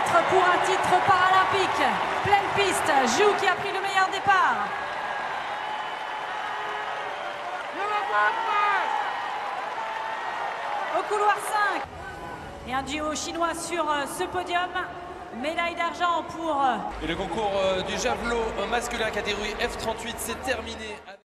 battre pour un titre paralympique. Pleine piste, Jou qui a pris le meilleur départ. Au couloir 5. Et un duo chinois sur ce podium. Médaille d'argent pour... Et le concours du javelot masculin catégorie F38 s'est terminé.